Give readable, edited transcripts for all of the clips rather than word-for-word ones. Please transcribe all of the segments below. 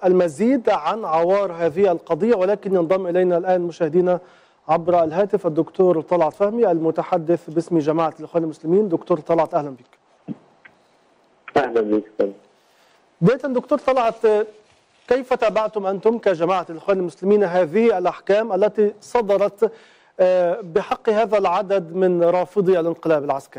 المزيد عن عوار هذه القضية، ولكن ينضم إلينا الآن مشاهدينا عبر الهاتف الدكتور طلعت فهمي المتحدث باسم جماعة الإخوان المسلمين. دكتور طلعت أهلا بك. أهلا بك. بداية دكتور طلعت، كيف تابعتم أنتم كجماعة الإخوان المسلمين هذه الأحكام التي صدرت بحق هذا العدد من رافضي الانقلاب العسكري؟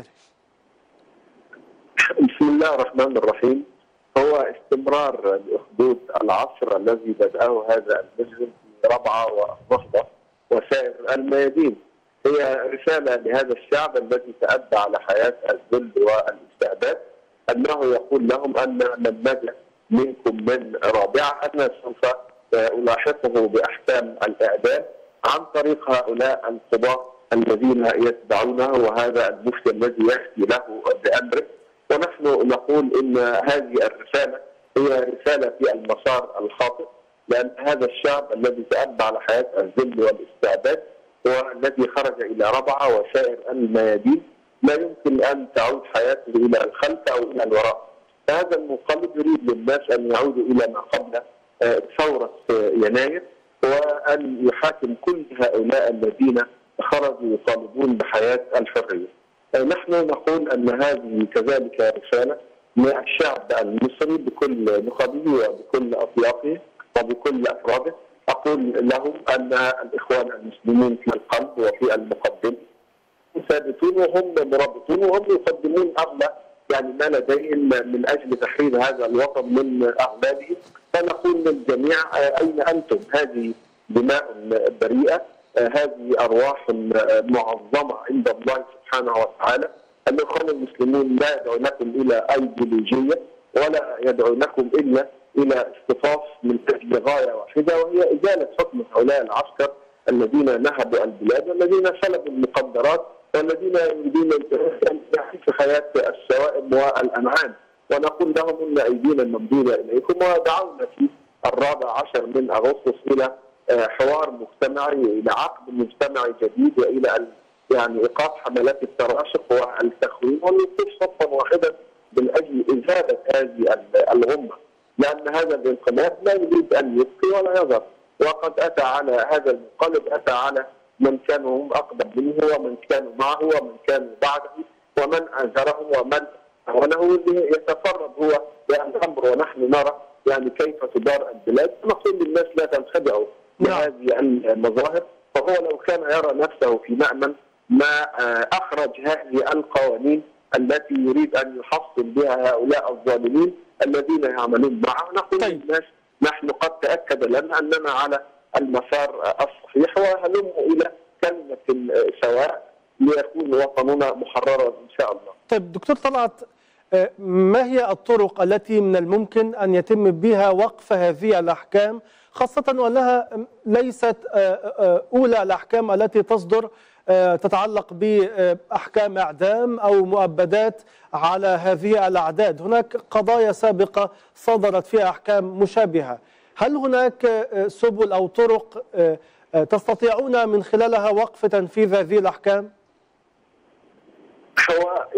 بسم الله الرحمن الرحيم. هو استمرار لأخدود العصر الذي بدأه هذا المجرم في ربعة والنهضة وسائر الميادين. هي رسالة لهذا الشعب الذي تأدى على حياة الذل والاستعباد، أنه يقول لهم أن من نجا منكم من رابعة أنا سوف ألاحقه بأحكام الإعدام عن طريق هؤلاء القضاة الذين يتبعونه وهذا المفتي الذي يفتي له بأمره. ونحن نقول إن هذه الرسالة هي رسالة في المسار الخاطئ، لأن هذا الشعب الذي تأبى على حياة الذل والاستعباد والذي خرج إلى ربعة وسائر الميادين لا يمكن أن تعود حياته إلى الخلف أو إلى الوراء. فهذا المنقلب يريد للناس أن يعودوا إلى ما قبل ثورة يناير، وأن يحاكم كل هؤلاء الذين خرجوا يطالبون بحياة الحرية. نحن نقول أن هذه كذلك رسالة للشعب المصري بكل نخبه وبكل أطيافه وبكل أفراده. أقول لهم أن الإخوان المسلمين في القلب وفي المقدم ثابتون وهم مرابطون وهم يقدمون أغلى ما لديهم من أجل تحرير هذا الوطن من أغلاله. فنقول للجميع أين أنتم؟ هذه دماء بريئة، هذه أرواح معظمة عند الله سبحانه وتعالى. الإخوان المسلمون لا يدعونكم إلى أيديولوجية ولا يدعونكم إلا إلى اصطفاف من أجل غاية واحدة، وهي إزالة حكم هؤلاء العسكر الذين نهبوا البلاد والذين سلبوا المقدرات والذين يريدون أن يحيوا حياة الشوائب والأنعام. ونقول لهم إن أيدينا ممدودة إليكم، ودعونا في 14 من أغسطس إلى حوار مجتمعي وإلى عقد مجتمعي جديد وإلى إيقاف حملات التراشق والتخوين والوقوف صفا واحدا من أجل إزالة هذه الغمة، لأن هذا الانقلاب لا يريد أن يبقي ولا يذر. وقد أتى على هذا المنقلب أتى على من كانوا هم أقدم منه ومن كانوا معه ومن كانوا بعده ومن آزرهم ومن أعونه يتفرد هو الأمر. ونحن نرى كيف تدار البلاد. نقول للناس لا تنخدعوا بهذه المظاهر، فهو لو كان يرى نفسه في مأمن ما أخرج هذه القوانين التي يريد أن يحصن بها هؤلاء الظالمين الذين يعملون معه. نقول للناس نحن قد تأكد لنا أننا على المسار الصحيح، وهلموا إلى كلمة سواء ليكون وطننا محررا إن شاء الله. طيب دكتور طلعت، ما هي الطرق التي من الممكن أن يتم بها وقف هذه الأحكام، خاصة وأنها ليست أولى الأحكام التي تصدر تتعلق بأحكام إعدام أو مؤبدات على هذه الأعداد؟ هناك قضايا سابقة صدرت فيها أحكام مشابهة. هل هناك سبل أو طرق تستطيعون من خلالها وقف تنفيذ هذه الأحكام؟ هو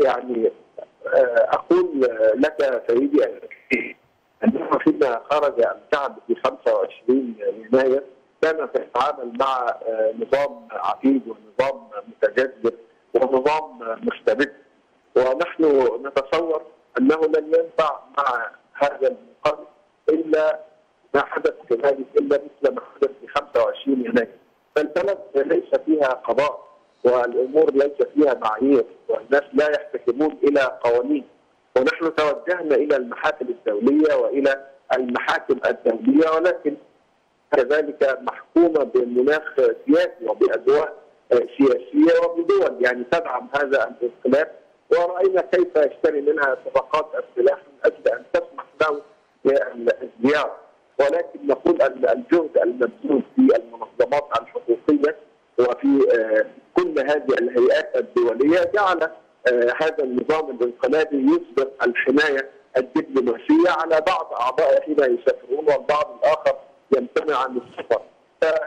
أقول لك سيدي أنه فيما خرج الشعب في 25 يناير كان يتعامل مع نظام عتيد ونظام متجذر ونظام مستبد، ونحن نتصور أنه لن ينفع مع هذا المنقلب إلا ما حدث كذلك، إلا مثل ما حدث في 25 يناير. فالبلد ليس فيها قضاء والأمور ليس فيها معايير والناس لا يحتكمون إلى قوانين. ونحن توجهنا إلى المحاكم الدولية وإلى المحاكم الدولية، ولكن كذلك محكومة بمناخ سياسي وبأجواء سياسية وبدول تدعم هذا الانقلاب، ورأينا كيف يشتري منها صفقات السلاح من أجل أن تسمح له بالازدياد. ولكن نقول أن الجهد المبذول في المنظمات الحقوقية وفي كل هذه الهيئات الدولية جعل هذا النظام الانقلابي يصدر الحماية الدبلوماسية على بعض أعضائه حين يسافرون والبعض الآخر يمتنع عن السفر.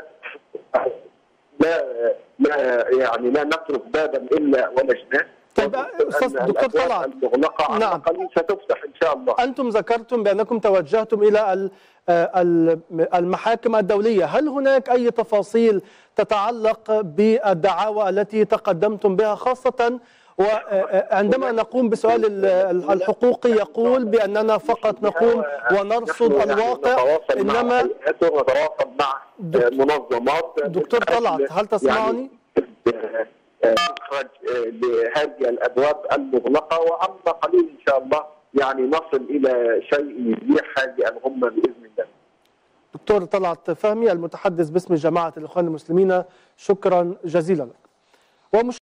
لا نترك بابا إلا ولجناه. طيب أستاذ دكتور طلعت، المغلقة على قليل ستفتح إن شاء الله. أنتم ذكرتم بأنكم توجهتم إلى المحاكم الدولية، هل هناك أي تفاصيل تتعلق بالدعاوى التي تقدمتم بها، خاصة وعندما نقوم بسؤال الحقوقي يقول بأننا فقط نقوم ونرصد الواقع، إنما نتواصل مع منظمات. دكتور طلعت هل تسمعني؟ إخراج لهذه الأبواب المغلقة، وعما قليل إن شاء الله يعني نصل إلى شيء يزيح هذه الغمة بإذن الله. دكتور طلعت فهمي المتحدث باسم جماعة الإخوان المسلمين، شكرا جزيلا لك.